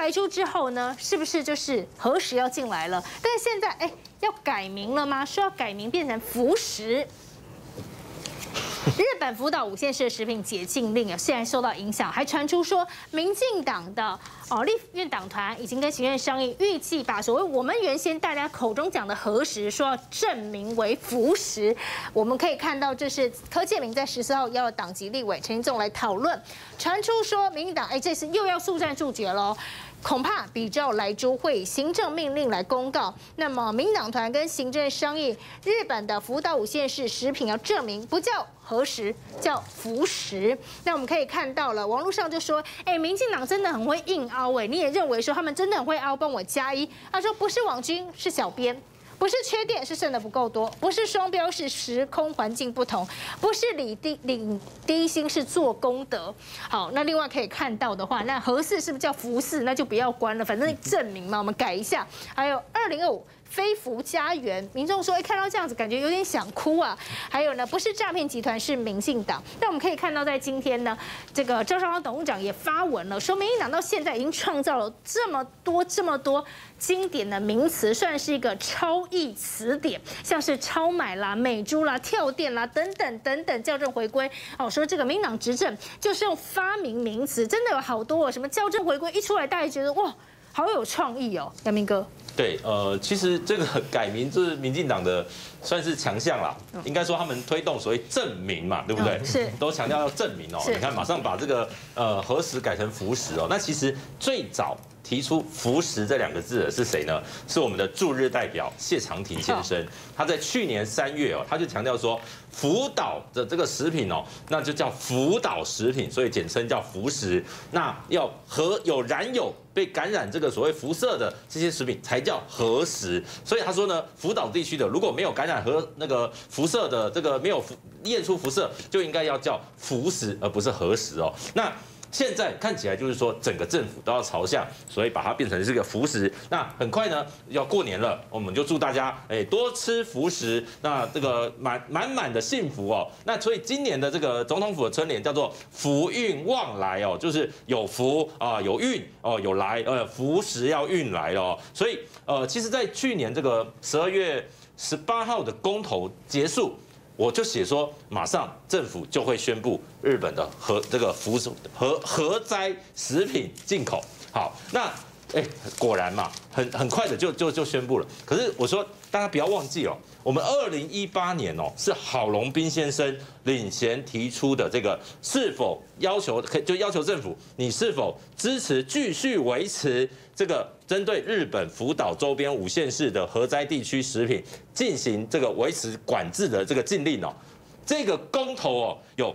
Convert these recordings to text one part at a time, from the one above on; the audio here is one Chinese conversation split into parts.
排出之后呢，是不是就是核食要进来了？但是现在要改名了吗？说要改名变成福食。日本福岛5县市的食品解禁令啊，现在受到影响，还传出说民进党的立院党团已经跟行政商议，预计把所谓我们原先大家口中讲的核食，说要正名为福食。我们可以看到，这是柯建铭在14号邀党籍立委陈金仲来讨论，传出说民进党这次又要速战速决喽。恐怕比照莱猪会以行政命令来公告。那么民党团跟行政商议，日本的福岛5县市食品要证明不叫核食，叫福食。那我们可以看到了，网络上就说，民进党真的很会硬凹，你也认为说他们真的很会凹，帮我加1。他说不是网军，是小编。不是缺点，是剩的不够多；不是双标，是时空环境不同；不是领低薪，是做功德。好，那另外可以看到的话，那核四是不是叫福四？那就不要关了，反正证明嘛，我们改一下。还有2025。非福家园，民众说，看到这样子感觉有点想哭啊。还有呢，不是诈骗集团，是民进党。那我们可以看到，在今天呢，这个赵少康董事长也发文了，说民进党到现在已经创造了这么多经典的名词，算是一个超译词典，像是超买啦、美猪啦、跳电啦等等校正回归。说这个民进党执政就是用发明名词，真的有好多什么校正回归一出来，大家觉得哇，好有创意哦，阳明哥。 对，其实这个改名就是民进党的算是强项啦，应该说他们推动所谓正名嘛，对不对？ 是， 都强调要正名哦。你看，马上把这个核食改成福食哦。那其实最早提出福食这2个字的是谁呢？是我们的驻日代表谢长廷先生。他在去年3月哦，他就强调说，福岛的这个食品哦，那就叫福岛食品，所以简称叫福食。那要有燃有被感染这个所谓辐射的这些食品才叫核食。所以他说呢，福岛地区的如果没有感染那个辐射的这个没有验出辐射，就应该要叫福食，而不是核食哦。那现在看起来就是说，整个政府都要朝向，所以把它变成这个福食。那很快呢，要过年了，我们就祝大家多吃福食，那这个满的幸福哦。那所以今年的这个总统府的春联叫做福运旺来哦，就是有福啊，有运哦，有来福食要运来哦。所以其实，在去年这个12月18号的公投结束。我就写说，马上政府就会宣布日本的核灾食品进口。好，那果然嘛，很快的就宣布了。可是我说大家不要忘记哦，我们2018年哦是郝龙斌先生领衔提出的这个是否要求政府你是否支持继续维持这个针对日本福岛周边5县市的核灾地区食品进行这个维持管制的这个禁令哦。这个公投哦，有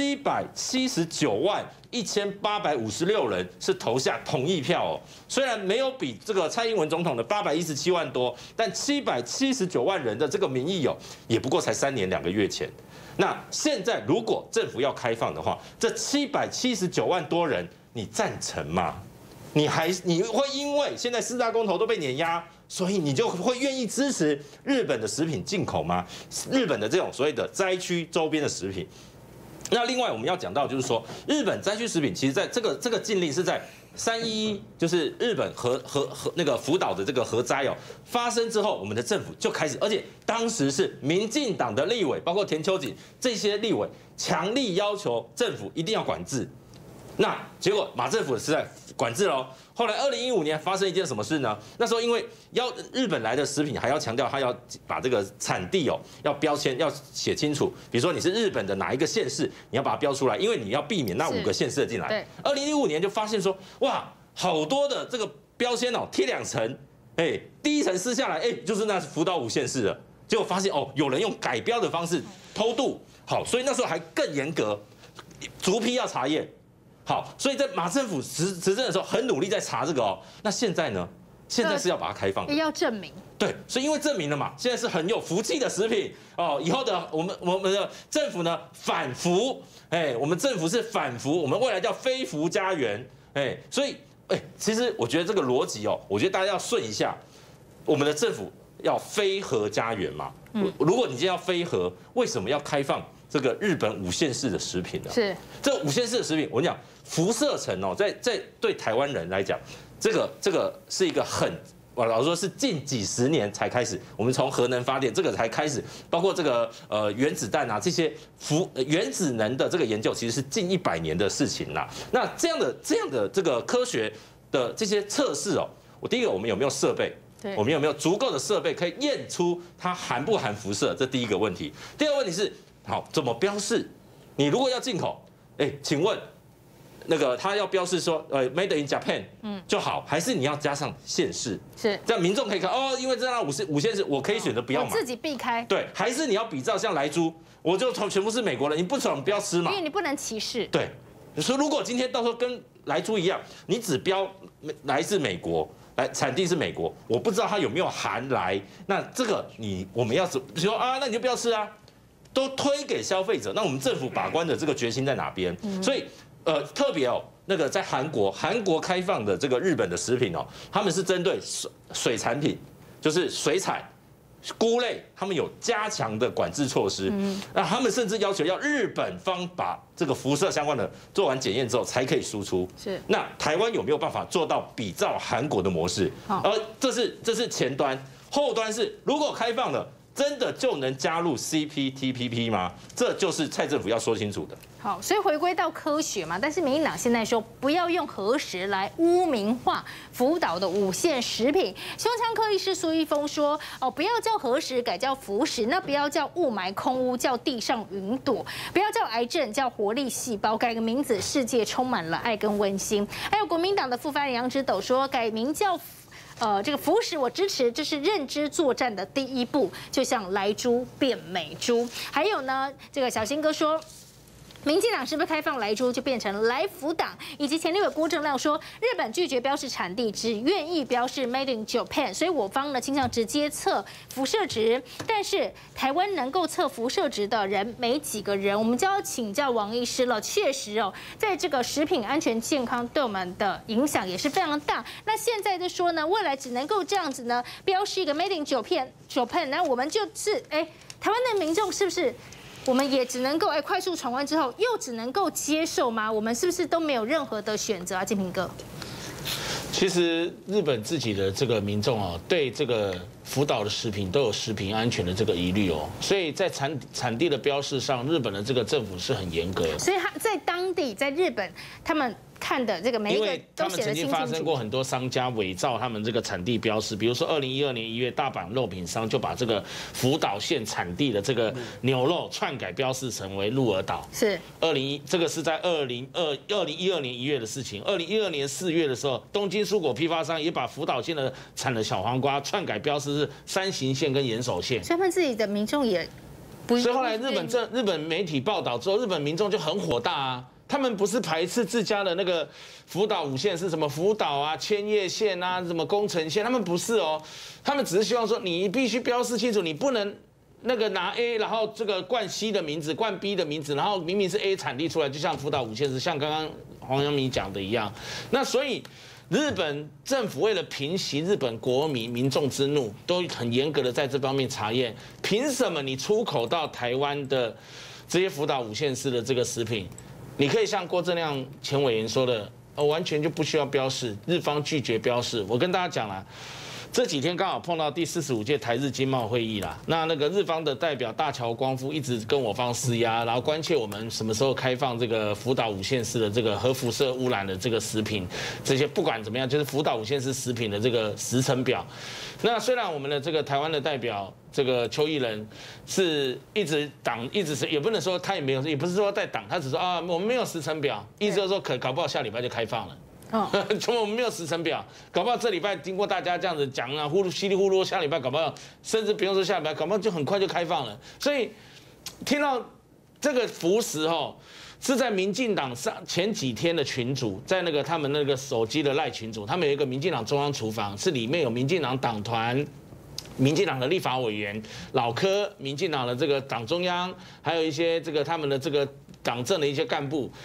7791856人是投下同意票哦。虽然没有比这个蔡英文总统的817万多，但779万人的这个民意哦，也不过才3年2个月前。那现在如果政府要开放的话，这779万多人，你赞成吗？你会因为现在4大公投都被碾压，所以你就会愿意支持日本的食品进口吗？日本的这种所谓的灾区周边的食品。那另外我们要讲到就是说，日本灾区食品其实在这个禁令是在311，就是日本那个福岛的这个核灾哦发生之后，我们的政府就开始，而且当时是民进党的立委，包括田秋瑾这些立委强力要求政府一定要管制。那结果马政府是在管制喽。后来2015年发生一件什么事呢？那时候因为日本来的食品还要强调，他要把这个产地哦要标签要写清楚，比如说你是日本的哪一个县市，你要把它标出来，因为你要避免那5个县市的进来。2015年就发现说，哇，好多的这个标签哦贴2层，第1层撕下来，就是那福岛5县市了。结果发现哦，有人用改标的方式偷渡，好，所以那时候还更严格，逐批要查验。好，所以在马政府执政的时候很努力在查这个哦。那现在呢？现在是要把它开放的， 要证明。 对，所以因为证明了嘛，现在是很有福气的食品哦。以后的我们的政府呢反福，我们政府是反福，我们未来叫非福家园，所以其实我觉得这个逻辑哦，我觉得大家要顺一下，我们的政府要非核家园嘛。如果你今天要非核，为什么要开放这个日本5县市的食品了。 是这5县市的食品，我跟你讲，辐射层哦，在对台湾人来讲，这个是一个很。我老实说，是近几十年才开始，我们从核能发电这个才开始，包括这个原子弹啊这些原子能的这个研究，其实是近100年的事情啦。那这样的这个科学的这些测试哦，第一个我们有没有设备？我们有没有足够的设备可以验出它含不含辐射？这第一个问题。第二个问题是，好怎么标示？你如果要进口，请问。那个他要标示说，Made in Japan， 就好，还是你要加上县市？ 是， 这样民众可以看哦，因为这样5县市，我可以选择不要买， 我自己避开。 对，还是你要比照像莱猪，我就全部是美国人，你不爽不要吃嘛， 因为你不能歧视。 对，你说如果今天到时候跟莱猪一样，你只标来自美国，产地是美国，我不知道它有没有含来，那这个我们要说啊，那你就不要吃啊，都推给消费者，那我们政府把关的这个决心在哪边？所以。特别哦，那个在韩国开放的这个日本的食品哦，他们是针对水产品，就是水产、菇类，他们有加强的管制措施。那他们甚至要求要日本方把这个辐射相关的做完检验之后才可以输出。 是。那台湾有没有办法做到比照韩国的模式？这是前端，后端是如果开放了。真的就能加入 CPTPP 吗？这就是蔡政府要说清楚的。 好，所以回归到科学嘛，但是民进党现在说不要用核食来污名化福岛的5县食品。胸腔科医师苏一峰说，不要叫核食，改叫福食，那不要叫雾霾空污，叫地上云朵；不要叫癌症，叫活力细胞，改个名字，世界充满了爱跟温馨。还有国民党的副发言人杨之斗说，改名叫。这个福食我支持，这是认知作战的第一步，就像莱猪变美猪。还有呢，这个小新哥说。民进党是不是开放莱猪就变成莱福党？以及前立委郭正亮说，日本拒绝标示产地，只愿意标示 Made in Japan， 所以我方呢倾向直接测辐射值。但是台湾能够测辐射值的人没几个人，我们就要请教王医师了。确实哦，在这个食品安全健康对我们的影响也是非常大。那现在就说呢，未来只能够这样子呢，标示一个 Made in Japan， 那我们就是台湾的民众是不是？我们也只能够快速闯关之后，又只能够接受吗？我们是不是都没有任何的选择啊？建平哥， 其实日本自己的这个民众哦，对这个福岛的食品都有食品安全的这个疑虑哦，所以在产地的标示上，日本的这个政府是很严格的。 所以他在当地，在日本，他们看的这个每一个都写得清楚。因为他们曾经发生过很多商家伪造他们这个产地标示，比如说2012年1月，大阪肉品商就把这个福岛县产地的这个牛肉篡改标示成为鹿儿岛。 是这个是在2012年1月的事情。2012年4月的时候，东京蔬果批发商也把福岛县的产的小黄瓜篡改标示是山形县跟岩手县。 所以他们自己的民众也不。 所以后来日本媒体报道之后，日本民众就很火大啊。他们不是排斥自家的那个福岛5县是什么福岛啊、千叶县啊、什么宫城县，他们不是哦，他们只是希望说你必须标示清楚，你不能那个拿 A， 然后这个冠 C 的名字、冠 B 的名字，然后明明是 A 产地出来，就像福岛5县是像刚刚黄阳明讲的一样，那所以。日本政府为了平息日本国民众之怒，都很严格的在这方面查验。凭什么你出口到台湾的这些福岛5县市的这个食品，你可以像郭正亮前委员说的，完全就不需要标示，日方拒绝标示。我跟大家讲了。这几天刚好碰到第45届台日经贸会议啦，那个日方的代表大桥光夫一直跟我方施压，然后关切我们什么时候开放这个福岛5县市的这个核辐射污染的这个食品，这些不管怎么样，就是福岛5县市食品的这个时程表。那虽然我们的这个台湾的代表这个邱义仁是一直挡，一直是也不能说他也没有，也不是说在挡，他只说啊我们没有时程表，意思就是说搞不好下礼拜就开放了。我们没有时程表，搞不好这礼拜经过大家这样子讲啊，呼噜稀里呼噜，下礼拜搞不好，甚至不用说下礼拜，搞不好就很快就开放了。所以听到这个福食是在民进党前几天的群组，在那个他们那个手机的赖群组，他们有一个民进党中央厨房，是里面有民进党党团。民进党的立法委员、老柯、民进党的这个党中央，还有一些这个他们的这个党政的一些干部。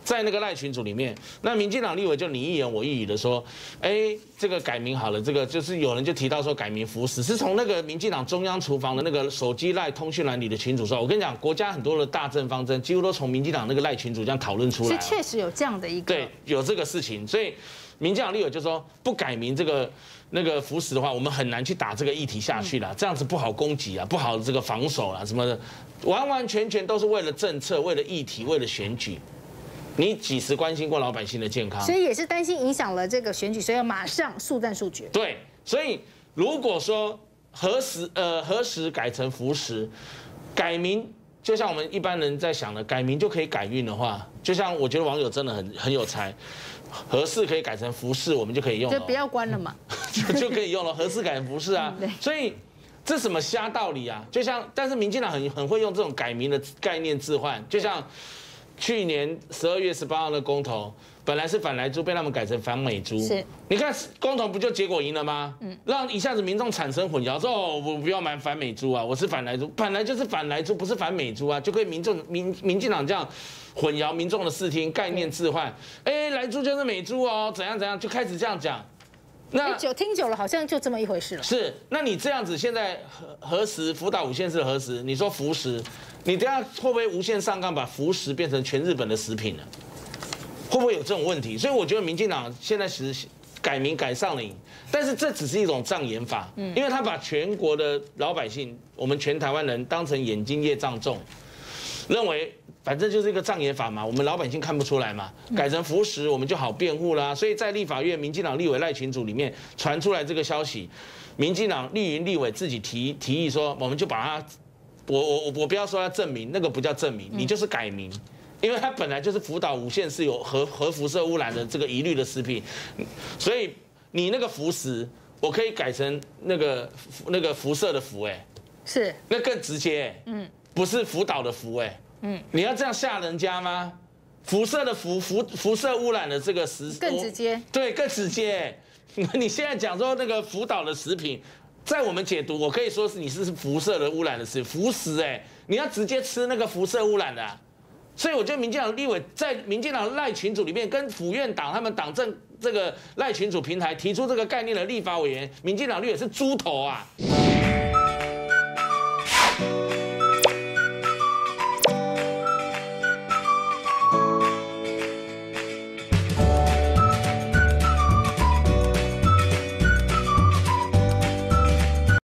在那个赖群组里面，那民进党立委就你一言我一语的说，这个改名好了，这个就是有人就提到说改名福时，是从那个民进党中央厨房的那个手机赖通讯栏里的群组说，我跟你讲，国家很多的大政方针几乎都从民进党那个赖群组这样讨论出来， 是确实有这样的一个， 对，有这个事情，所以民进党立委就说不改名这个。那个福时的话，我们很难去打这个议题下去了，这样子不好攻击啊，不好这个防守啦什么的，完完全全都是为了政策、为了议题、为了选举。你几时关心过老百姓的健康？ 所以也是担心影响了这个选举，所以要马上速战速决。 对，所以如果说何时改成福时，改名。就像我们一般人在想的，改名就可以改运的话，就像我觉得网友真的很有才，何氏可以改成服饰，我们就可以用了， 就不要关了嘛， 就可以用了。何氏改成服饰啊，所以这什么瞎道理啊？就像，但是民进党很会用这种改名的概念置换，就像去年12月18号的公投。本来是反莱猪，被他们改成反美猪。是，你看公投不就结果赢了吗？让一下子民众产生混淆，说哦，我不要买反美猪啊，我是反莱猪，本来就是反莱猪，不是反美猪啊，就可以民进党这样混淆民众的视听，概念置换。莱猪就是美猪哦，怎样怎样，就开始这样讲。 那听久了，好像就这么一回事了。 是，那你这样子现在何时福岛5县市的何时？你说福时，你等下会不会无限上纲，把福时变成全日本的食品呢？会不会有这种问题？所以我觉得民进党现在改名改上了瘾，但是这只是一种障眼法，因为他把全国的老百姓，我们全台湾人当成眼睛业障重，认为反正就是一个障眼法嘛，我们老百姓看不出来嘛，改成福时我们就好辩护啦。所以在立法院民进党立委赖群组里面传出来这个消息，民进党绿营立委自己提议说，我们就把它，我不要说要证明，那个不叫证明，你就是改名。因为它本来就是福岛5县是有核辐射污染的这个疑虑的食品，所以你那个福时，我可以改成那个辐射的辐， 是， 那更直接，不是福岛的福，你要这样吓人家吗？辐射的辐射污染的这个更直接， 对，更直接。你现在讲说那个福岛的食品，在我们解读，我可以说是你是辐射的污染的食品，福食，你要直接吃那个辐射污染的。所以我觉得民进党立委在民进党赖群组里面，跟府院党他们党政这个赖群组平台提出这个概念的立法委员，民进党立委是猪头啊！